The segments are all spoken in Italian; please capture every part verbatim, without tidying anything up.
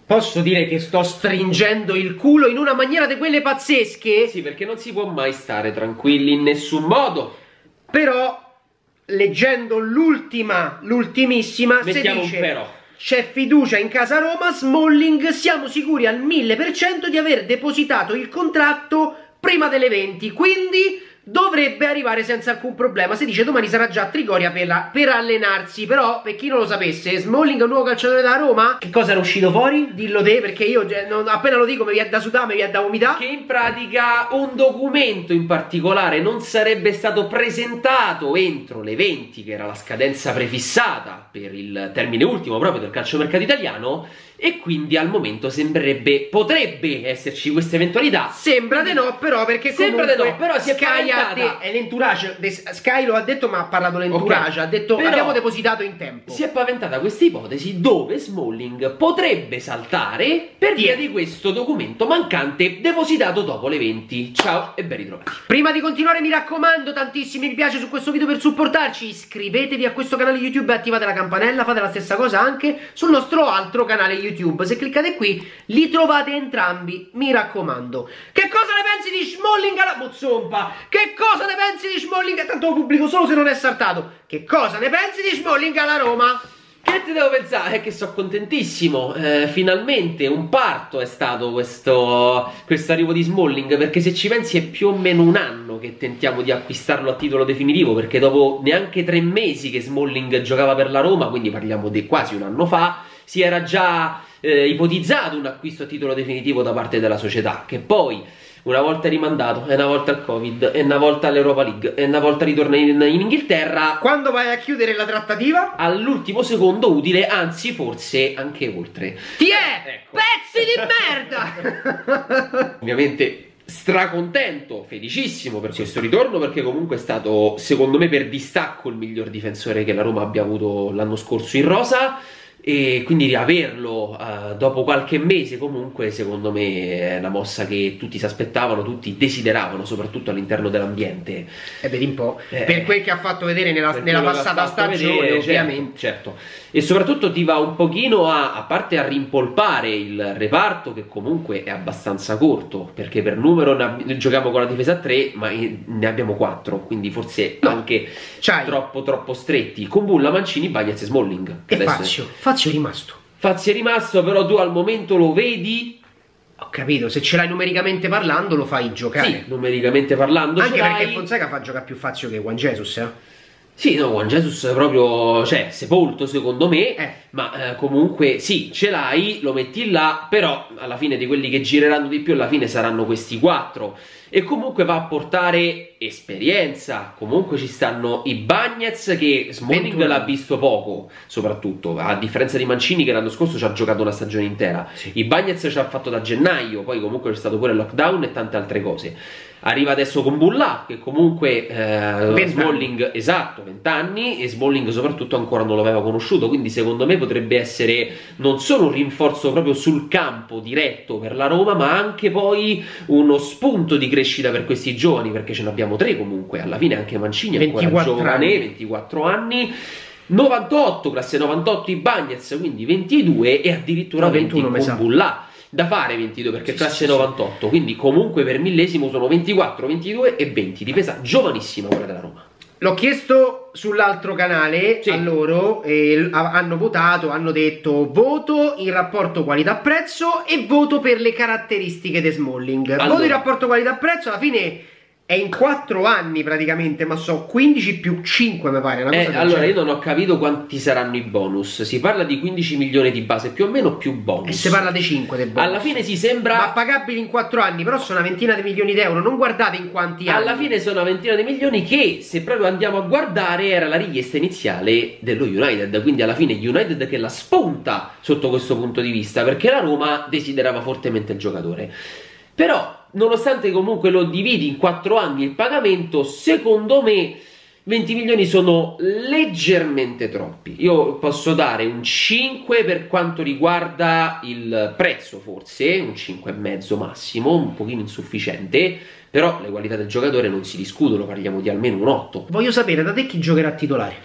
Posso dire che sto stringendo il culo in una maniera di quelle pazzesche? Sì, perché non si può mai stare tranquilli in nessun modo. Però, leggendo l'ultima, l'ultimissima, si Mettiamo dice... un però. C'è fiducia in casa Roma, Smalling, siamo sicuri al mille per cento di aver depositato il contratto prima delle venti, quindi dovrebbe arrivare senza alcun problema. Si dice domani sarà già a Trigoria per, la, per allenarsi. Però, per chi non lo sapesse, Smalling è un nuovo calciatore da Roma. Che cosa era uscito fuori? Dillo te, perché io non, appena lo dico mi viene da sudare, mi viene da vomitare. Che in pratica un documento in particolare non sarebbe stato presentato entro le venti, che era la scadenza prefissata per il termine ultimo proprio del calciomercato italiano, e quindi al momento sembrerebbe, potrebbe esserci questa eventualità. Sembra di no, però, perché sembra comunque di no, però si è Sky ha paventata. è l'entourage, Sky lo ha detto, ma ha parlato l'entourage, Okay. ha detto Però abbiamo depositato in tempo. Si è paventata questa ipotesi dove Smalling potrebbe saltare per via di questo documento mancante depositato dopo le venti. Ciao e ben ritrovati. Prima di continuare mi raccomando, tantissimi mi piace su questo video per supportarci, iscrivetevi a questo canale YouTube e attivate la campanella, fate la stessa cosa anche sul nostro altro canale YouTube. Se cliccate qui li trovate entrambi, mi raccomando. Che cosa ne pensi di Smalling alla Bozzompa? Che cosa ne pensi di Smalling? Tanto lo pubblico solo se non è saltato. Che cosa ne pensi di Smalling alla Roma? Che ti devo pensare? È che sono contentissimo, eh, finalmente un parto è stato questo, questo arrivo di Smalling, perché se ci pensi è più o meno un anno che tentiamo di acquistarlo a titolo definitivo, perché dopo neanche tre mesi che Smalling giocava per la Roma, quindi parliamo di quasi un anno fa, si era già eh, ipotizzato un acquisto a titolo definitivo da parte della società, che poi una volta è rimandato, e una volta al Covid, e una volta all'Europa League, e una volta ritorna in, in Inghilterra. Quando vai a chiudere la trattativa? All'ultimo secondo utile, anzi forse anche oltre. Ti è! Ecco. Pezzi di merda! Ovviamente stracontento, felicissimo per questo ritorno, perché comunque è stato secondo me per distacco il miglior difensore che la Roma abbia avuto l'anno scorso in rosa. E quindi riaverlo uh, dopo qualche mese comunque secondo me è una mossa che tutti si aspettavano, tutti desideravano, soprattutto all'interno dell'ambiente. E vedi un po', eh, per quel che ha fatto vedere nella, nella passata stagione, vedere, ovviamente. Certo, certo. E soprattutto ti va un pochino a, a parte a rimpolpare il reparto, che comunque è abbastanza corto, perché per numero ne giochiamo con la difesa a tre, ma ne abbiamo quattro, quindi forse no, anche troppo troppo stretti. Con Bulla, Mancini, Bagnez e Smalling. E Fazio, Fazio è rimasto. Fazio è rimasto, però tu al momento lo vedi? Ho capito, se ce l'hai numericamente parlando lo fai giocare. Sì, numericamente parlando. Anche perché Fonseca fa giocare più Fazio che Juan Jesus, eh? Sì, no, Juan Jesus è proprio, cioè, sepolto secondo me, eh. ma eh, comunque sì, ce l'hai, lo metti là, però alla fine di quelli che gireranno di più alla fine saranno questi quattro. E comunque va a portare esperienza, comunque ci stanno i Bagnez, che Smalling l'ha visto poco, soprattutto, a differenza di Mancini che l'anno scorso ci ha giocato una stagione intera. Sì. I Bagnez ci ha fatto da gennaio, poi comunque c'è stato pure il lockdown e tante altre cose. Arriva adesso con Bulla, che comunque eh, Smalling, esatto, venti anni, e Smalling soprattutto ancora non lo aveva conosciuto, quindi secondo me potrebbe essere non solo un rinforzo proprio sul campo diretto per la Roma, ma anche poi uno spunto di crescita per questi giovani, perché ce ne abbiamo tre comunque, alla fine anche Mancini è ancora giovane, anni. ventiquattro anni, novantotto, classe novantotto i Bagnez, quindi ventidue, e addirittura venti con Bulla. Da fare ventidue, perché sì, classe sì, novantotto, sì. Quindi comunque per millesimo sono ventiquattro, ventidue e venti, difesa giovanissima quella della Roma. L'ho chiesto sull'altro canale, sì, a loro, e hanno votato, hanno detto voto in rapporto qualità-prezzo e voto per le caratteristiche di Smalling. Allora, voto in rapporto qualità-prezzo, alla fine è in quattro anni praticamente, ma so quindici più cinque mi pare, una cosa eh, allora io non ho capito quanti saranno i bonus. Si parla di quindici milioni di base, più o meno più bonus. E si parla di cinque dei bonus. Alla fine si sembra, ma pagabili in quattro anni, però sono una ventina di milioni di euro. Non guardate in quanti anni. Alla fine sono una ventina di milioni, che se proprio andiamo a guardare era la richiesta iniziale dello United. Quindi alla fine United che la spunta sotto questo punto di vista, perché la Roma desiderava fortemente il giocatore. Però nonostante comunque lo dividi in quattro anni il pagamento, secondo me venti milioni sono leggermente troppi. Io posso dare un cinque per quanto riguarda il prezzo, forse un cinque e mezzo massimo, un pochino insufficiente, però le qualità del giocatore non si discutono, parliamo di almeno un otto. Voglio sapere da te chi giocherà titolare.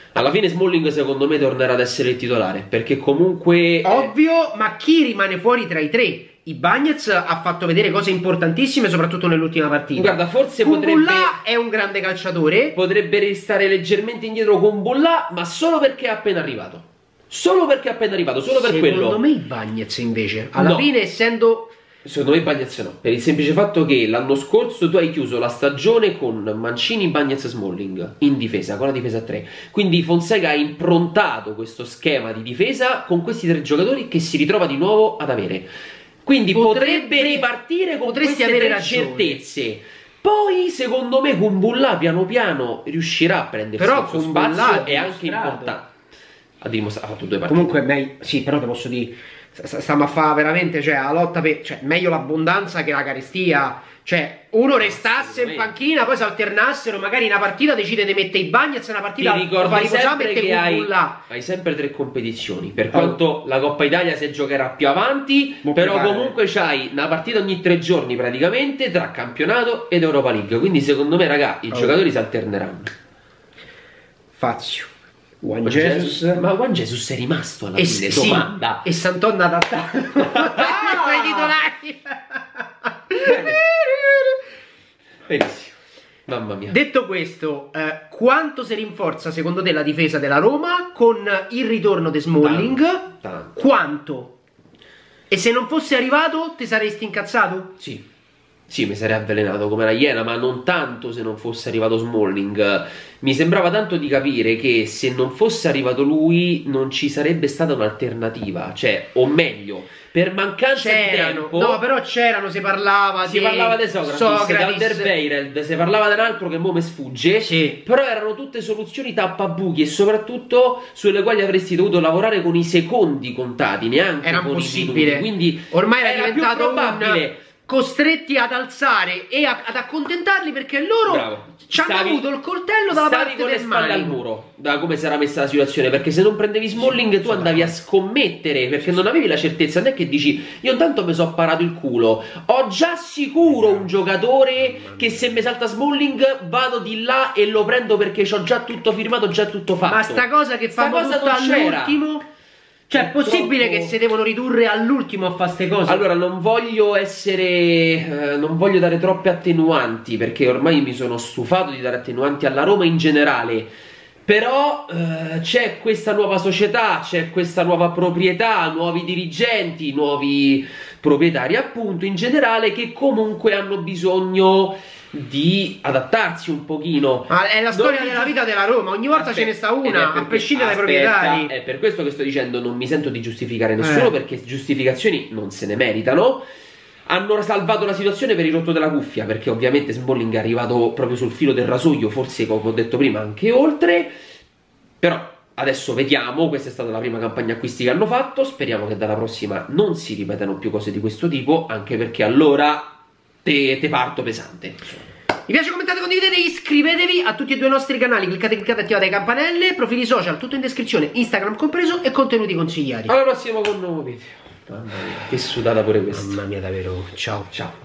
Alla fine Smalling secondo me tornerà ad essere il titolare, perché comunque... Ovvio, ma chi rimane fuori tra i tre? Ibañez ha fatto vedere cose importantissime, soprattutto nell'ultima partita. Guarda, forse Kumbulla potrebbe... è un grande calciatore. Potrebbe restare leggermente indietro con Kumbulla, ma solo perché è appena arrivato. Solo perché è appena arrivato, solo per Secondo quello. me Ibañez invece, alla No. fine essendo... Secondo me Bagnez no, per il semplice fatto che l'anno scorso tu hai chiuso la stagione con Mancini, Bagnez, Smalling in difesa, con la difesa a tre. Quindi Fonseca ha improntato questo schema di difesa con questi tre giocatori che si ritrova di nuovo ad avere. Quindi potrebbe, potrebbe ripartire con potresti queste avere tre ragione. certezze. Poi secondo me Kumbulla piano piano riuscirà a prendersi Però il suo Kumbulla spazio, ha è anche dimostrato. importante. Ha dimostrato, ha fatto due partite. Comunque meglio, sì, però te posso dire, stiamo a fare veramente, cioè, la lotta per, cioè, meglio l'abbondanza che la carestia. Cioè, uno restasse in panchina, poi si alternassero, magari una partita decide di mettere i Bagnez, una partita ti ricordi fa sempre che hai, hai... hai sempre tre competizioni, per quanto la Coppa Italia si giocherà più avanti, Mo però prepare. comunque c'hai una partita ogni tre giorni praticamente tra campionato ed Europa League, quindi secondo me raga i oh. giocatori si alterneranno. Fazio, Juan Juan Jesus, Jesus, ma Juan Jesus è rimasto alla e, fine, sì, domanda. e Sant'Onna adattato tra i titolari. Bene. Benissimo, mamma mia. Detto questo, eh, quanto si rinforza secondo te la difesa della Roma con il ritorno di Smalling? Tanto, tanto. Quanto? E se non fosse arrivato ti saresti incazzato? Sì. Sì, mi sarei avvelenato come la iena, ma non tanto se non fosse arrivato Smalling. Mi sembrava tanto di capire che se non fosse arrivato lui non ci sarebbe stata un'alternativa, cioè, o meglio, per mancanza di tempo... No, però c'erano, si parlava Si di... parlava di Socrates, Socrates. di Alderweireld, si parlava di un altro che mo mi sfugge, Sì. però erano tutte soluzioni tappabuchi e soprattutto sulle quali avresti dovuto lavorare con i secondi contati, neanche Era con impossibile. i minuti. Quindi ormai era, era più diventato probabile... un... costretti ad alzare e a, ad accontentarli perché loro ci hanno Stavi- avuto il coltello dalla stavi parte con le del spalle al manico. muro da come si era messa la situazione, perché se non prendevi Smalling tu andavi a scommettere, perché non avevi la certezza, non è che dici io intanto mi sono parato il culo, ho già sicuro un giocatore che se mi salta Smalling vado di là e lo prendo perché ho già tutto firmato, già tutto fatto. Ma sta cosa che Sta fanno cosa tutta non c'era. all'ultimo, cioè è possibile Purtroppo- che si devono ridurre all'ultimo a fare ste cose? Allora, non voglio essere. Eh, non voglio dare troppe attenuanti, perché ormai mi sono stufato di dare attenuanti alla Roma in generale. Però eh, c'è questa nuova società, c'è questa nuova proprietà, nuovi dirigenti, nuovi proprietari, appunto, in generale, che comunque hanno bisogno di adattarsi un pochino. Ma è la storia Non- della vita della Roma, ogni volta Aspetta, ce ne sta ed è una, a perché- prescindere dai aspetta, proprietari. È per questo che sto dicendo, non mi sento di giustificare nessuno, Eh. perché giustificazioni non se ne meritano. Hanno salvato la situazione per il rotto della cuffia, perché ovviamente Smalling è arrivato proprio sul filo del rasoio, forse come ho detto prima anche oltre. Però adesso vediamo, questa è stata la prima campagna acquisti che hanno fatto, speriamo che dalla prossima non si ripetano più cose di questo tipo, anche perché allora te, te parto pesante. Mi piace, commentate, condividete, iscrivetevi a tutti e due i nostri canali, cliccate, cliccate, attivate le campanelle, profili social, tutto in descrizione, Instagram compreso e contenuti consigliati. Alla prossima con un nuovo video. Mamma mia, che sudata pure questa. Mamma mia, davvero, ciao. Ciao.